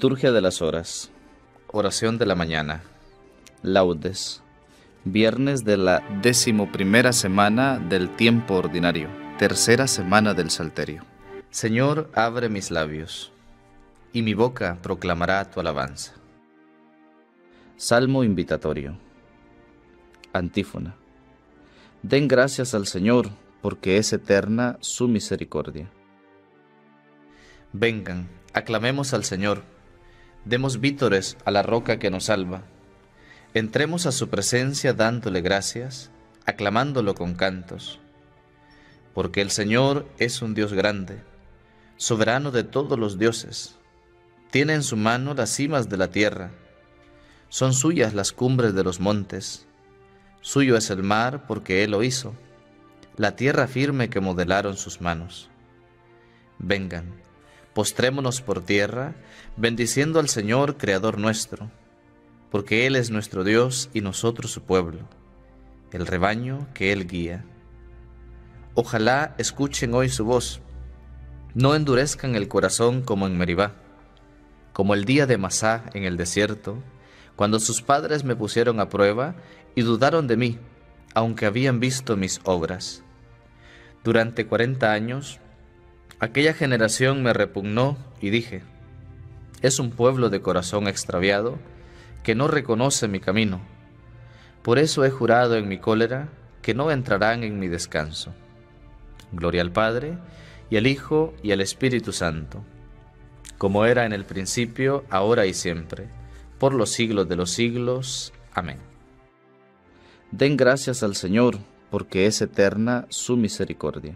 Liturgia de las Horas. Oración de la mañana. Laudes. Viernes de la 11ª semana del tiempo ordinario. Tercera semana del Salterio. Señor, abre mis labios, y mi boca proclamará tu alabanza. Salmo invitatorio. Antífona. Den gracias al Señor, porque es eterna su misericordia. Vengan, aclamemos al Señor, demos vítores a la roca que nos salva. Entremos a su presencia dándole gracias, aclamándolo con cantos. Porque el Señor es un Dios grande, soberano de todos los dioses. Tiene en su mano las cimas de la tierra, son suyas las cumbres de los montes. Suyo es el mar porque Él lo hizo, la tierra firme que modelaron sus manos. Vengan, postrémonos por tierra, bendiciendo al Señor, Creador nuestro, porque Él es nuestro Dios y nosotros su pueblo, el rebaño que Él guía. Ojalá escuchen hoy su voz, no endurezcan el corazón como en Meribá, como el día de Masá en el desierto, cuando sus padres me pusieron a prueba y dudaron de mí, aunque habían visto mis obras. Durante 40 años, aquella generación me repugnó y dije, es un pueblo de corazón extraviado que no reconoce mi camino. Por eso he jurado en mi cólera que no entrarán en mi descanso. Gloria al Padre, y al Hijo, y al Espíritu Santo, como era en el principio, ahora y siempre, por los siglos de los siglos. Amén. Den gracias al Señor, porque es eterna su misericordia.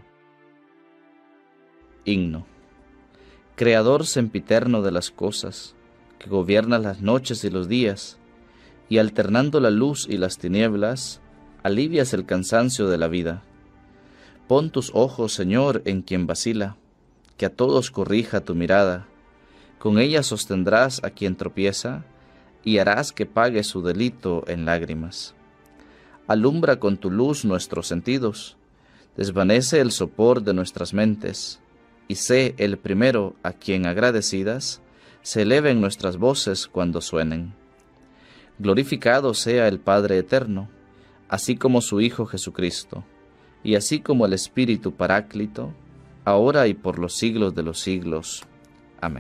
Himno. Creador sempiterno de las cosas, que gobiernas las noches y los días, y alternando la luz y las tinieblas, alivias el cansancio de la vida. Pon tus ojos, Señor, en quien vacila, que a todos corrija tu mirada. Con ella sostendrás a quien tropieza, y harás que pague su delito en lágrimas. Alumbra con tu luz nuestros sentidos, desvanece el sopor de nuestras mentes, y sé el primero a quien agradecidas se eleven nuestras voces cuando suenen. Glorificado sea el Padre eterno, así como su Hijo Jesucristo, y así como el Espíritu Paráclito, ahora y por los siglos de los siglos. Amén.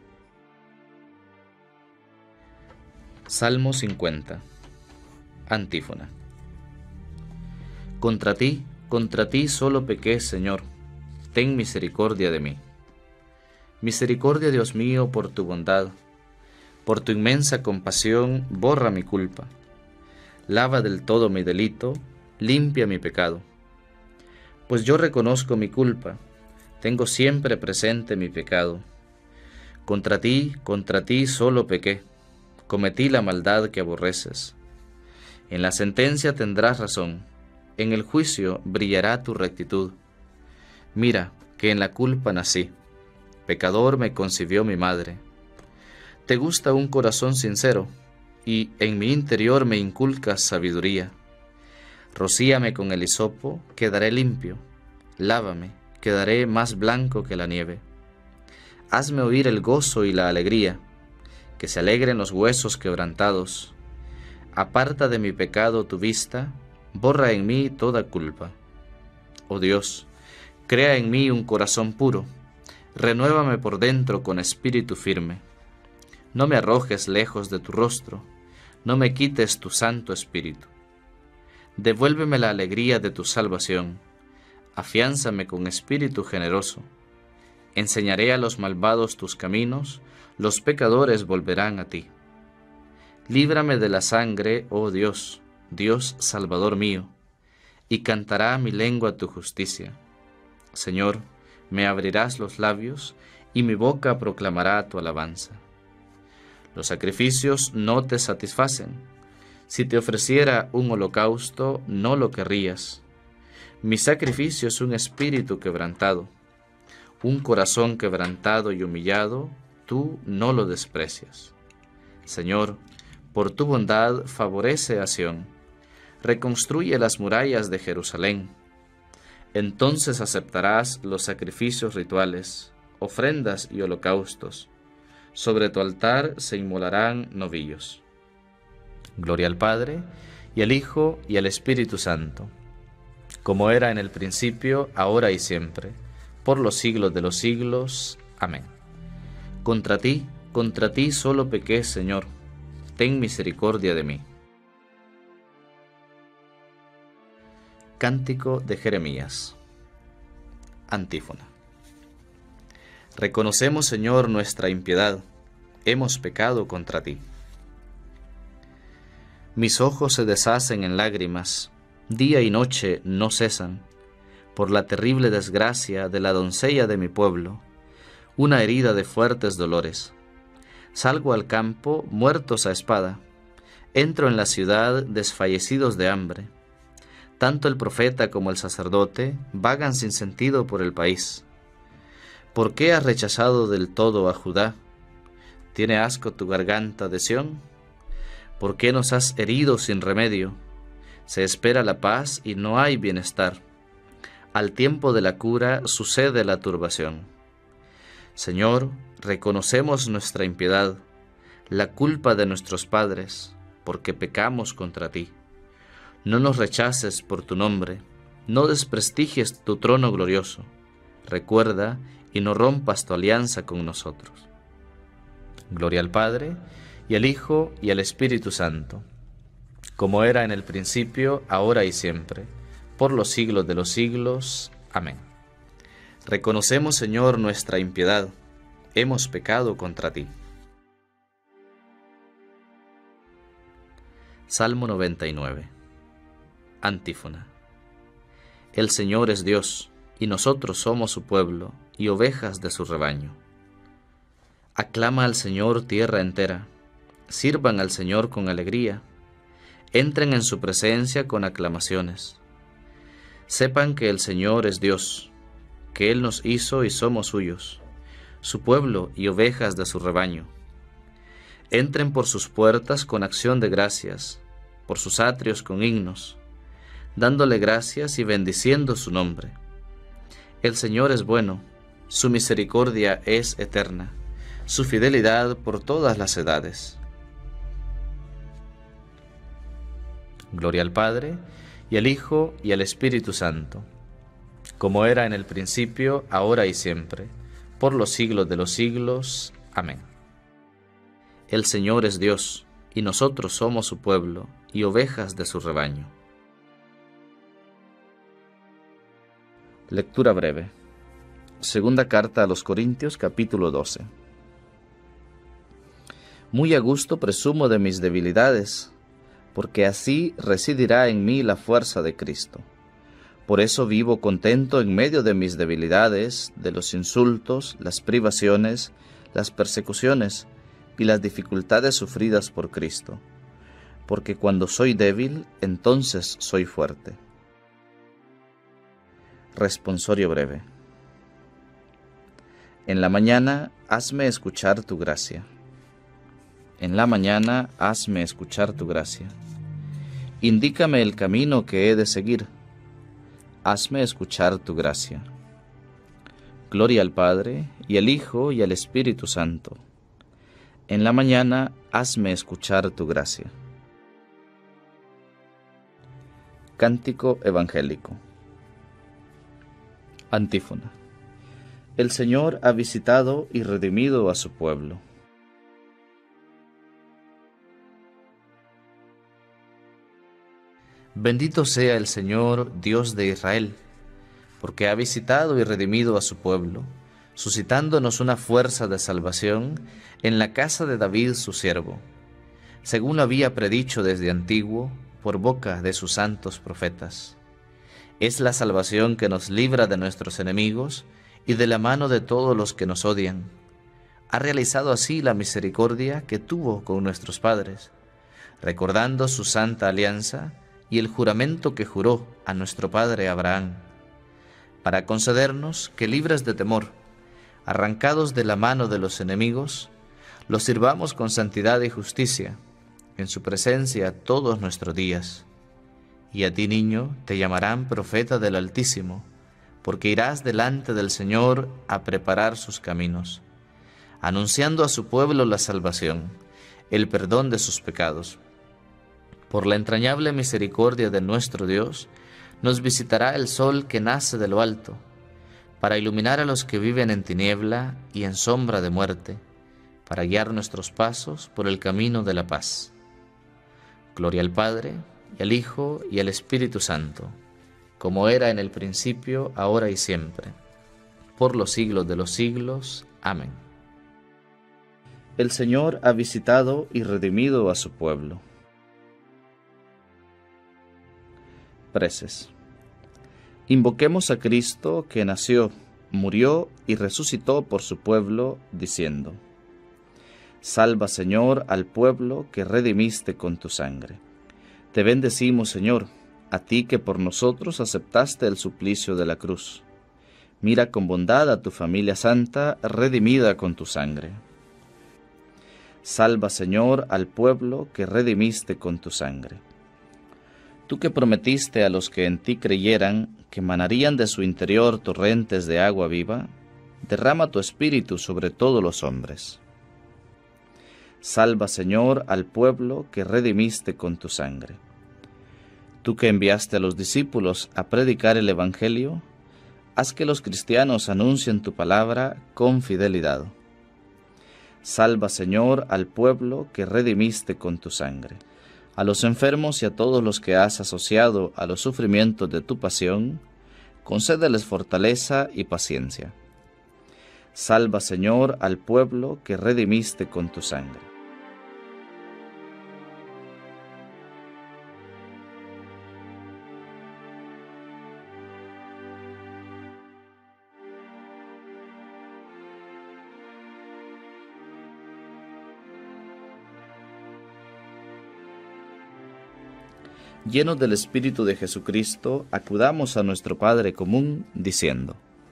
Salmo 50. Antífona. Contra ti solo pequé, Señor, ten misericordia de mí. Misericordia, Dios mío, por tu bondad, por tu inmensa compasión, borra mi culpa. Lava del todo mi delito, limpia mi pecado. Pues yo reconozco mi culpa, tengo siempre presente mi pecado. Contra ti solo pequé, cometí la maldad que aborreces. En la sentencia tendrás razón, en el juicio brillará tu rectitud. Mira que en la culpa nací, pecador me concibió mi madre. Te gusta un corazón sincero, y en mi interior me inculcas sabiduría. Rocíame con el hisopo, quedaré limpio. Lávame, quedaré más blanco que la nieve. Hazme oír el gozo y la alegría, que se alegren los huesos quebrantados. Aparta de mi pecado tu vista, borra en mí toda culpa. Oh Dios, crea en mí un corazón puro, renuévame por dentro con espíritu firme. No me arrojes lejos de tu rostro, no me quites tu Santo Espíritu. Devuélveme la alegría de tu salvación, afiánzame con espíritu generoso. Enseñaré a los malvados tus caminos, los pecadores volverán a ti. Líbrame de la sangre, oh Dios, Dios Salvador mío, y cantará mi lengua tu justicia. Señor, me abrirás los labios, y mi boca proclamará tu alabanza. Los sacrificios no te satisfacen. Si te ofreciera un holocausto, no lo querrías. Mi sacrificio es un espíritu quebrantado. Un corazón quebrantado y humillado, tú no lo desprecias. Señor, por tu bondad favorece a Sión. Reconstruye las murallas de Jerusalén. Entonces aceptarás los sacrificios rituales, ofrendas y holocaustos. Sobre tu altar se inmolarán novillos. Gloria al Padre, y al Hijo, y al Espíritu Santo, como era en el principio, ahora y siempre, por los siglos de los siglos. Amén. Contra ti solo pequé, Señor, ten misericordia de mí. Cántico de Jeremías. Antífona. Reconocemos, Señor, nuestra impiedad, hemos pecado contra ti. Mis ojos se deshacen en lágrimas, día y noche no cesan, por la terrible desgracia de la doncella de mi pueblo, una herida de fuertes dolores. Salgo al campo, muertos a espada, entro en la ciudad, desfallecidos de hambre. Tanto el profeta como el sacerdote vagan sin sentido por el país. ¿Por qué has rechazado del todo a Judá? ¿Tiene asco tu garganta de Sión? ¿Por qué nos has herido sin remedio? Se espera la paz y no hay bienestar. Al tiempo de la cura sucede la turbación. Señor, reconocemos nuestra impiedad, la culpa de nuestros padres, porque pecamos contra ti. No nos rechaces por tu nombre, no desprestigies tu trono glorioso. Recuerda y no rompas tu alianza con nosotros. Gloria al Padre, y al Hijo, y al Espíritu Santo, como era en el principio, ahora y siempre, por los siglos de los siglos. Amén. Reconocemos, Señor, nuestra impiedad, hemos pecado contra ti. Salmo 99. Antífona. El Señor es Dios, y nosotros somos su pueblo, y ovejas de su rebaño. Aclama al Señor tierra entera, sirvan al Señor con alegría, entren en su presencia con aclamaciones. Sepan que el Señor es Dios, que Él nos hizo y somos suyos, su pueblo y ovejas de su rebaño. Entren por sus puertas con acción de gracias, por sus atrios con himnos, dándole gracias y bendiciendo su nombre. El Señor es bueno, su misericordia es eterna, su fidelidad por todas las edades. Gloria al Padre, y al Hijo, y al Espíritu Santo, como era en el principio, ahora y siempre, por los siglos de los siglos. Amén. El Señor es Dios, y nosotros somos su pueblo, y ovejas de su rebaño. Lectura breve. Segunda carta a los Corintios, capítulo 12. Muy a gusto presumo de mis debilidades, porque así residirá en mí la fuerza de Cristo. Por eso vivo contento en medio de mis debilidades, de los insultos, las privaciones, las persecuciones y las dificultades sufridas por Cristo. Porque cuando soy débil, entonces soy fuerte. Responsorio breve. En la mañana, hazme escuchar tu gracia. En la mañana, hazme escuchar tu gracia. Indícame el camino que he de seguir. Hazme escuchar tu gracia. Gloria al Padre, y al Hijo, y al Espíritu Santo. En la mañana, hazme escuchar tu gracia. Cántico evangélico. Antífona. El Señor ha visitado y redimido a su pueblo. Bendito sea el Señor, Dios de Israel, porque ha visitado y redimido a su pueblo, suscitándonos una fuerza de salvación en la casa de David su siervo, según lo había predicho desde antiguo por boca de sus santos profetas. Es la salvación que nos libra de nuestros enemigos y de la mano de todos los que nos odian. Ha realizado así la misericordia que tuvo con nuestros padres, recordando su santa alianza y el juramento que juró a nuestro padre Abraham, para concedernos que, libres de temor, arrancados de la mano de los enemigos, los sirvamos con santidad y justicia, en su presencia todos nuestros días. Y a ti, niño, te llamarán profeta del Altísimo, porque irás delante del Señor a preparar sus caminos, anunciando a su pueblo la salvación, el perdón de sus pecados. Por la entrañable misericordia de nuestro Dios, nos visitará el sol que nace de lo alto, para iluminar a los que viven en tiniebla y en sombra de muerte, para guiar nuestros pasos por el camino de la paz. Gloria al Padre, y al Hijo, y al Espíritu Santo, como era en el principio, ahora y siempre, por los siglos de los siglos. Amén. El Señor ha visitado y redimido a su pueblo. Preces. Invoquemos a Cristo, que nació, murió y resucitó por su pueblo, diciendo: Salva, Señor, al pueblo que redimiste con tu sangre. Te bendecimos, Señor, a ti que por nosotros aceptaste el suplicio de la cruz. Mira con bondad a tu familia santa, redimida con tu sangre. Salva, Señor, al pueblo que redimiste con tu sangre. Tú que prometiste a los que en ti creyeran que manarían de su interior torrentes de agua viva, derrama tu espíritu sobre todos los hombres. Salva, Señor, al pueblo que redimiste con tu sangre. Tú que enviaste a los discípulos a predicar el Evangelio, haz que los cristianos anuncien tu palabra con fidelidad. Salva, Señor, al pueblo que redimiste con tu sangre. A los enfermos y a todos los que has asociado a los sufrimientos de tu pasión, concédeles fortaleza y paciencia. Salva, Señor, al pueblo que redimiste con tu sangre. Llenos del Espíritu de Jesucristo, acudamos a nuestro Padre común, diciendo: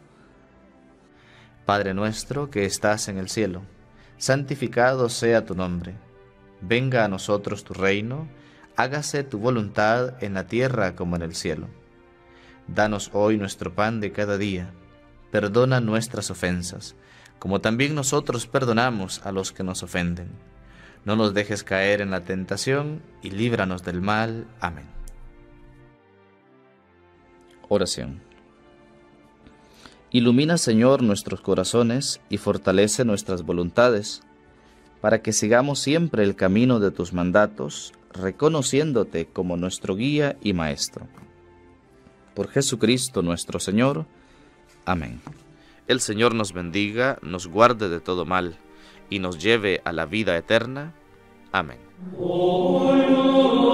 Padre nuestro que estás en el cielo, santificado sea tu nombre. Venga a nosotros tu reino, hágase tu voluntad en la tierra como en el cielo. Danos hoy nuestro pan de cada día. Perdona nuestras ofensas, como también nosotros perdonamos a los que nos ofenden. No nos dejes caer en la tentación, y líbranos del mal. Amén. Oración. Ilumina, Señor, nuestros corazones y fortalece nuestras voluntades, para que sigamos siempre el camino de tus mandatos, reconociéndote como nuestro guía y maestro. Por Jesucristo nuestro Señor. Amén. El Señor nos bendiga, nos guarde de todo mal, y nos lleve a la vida eterna. Amén.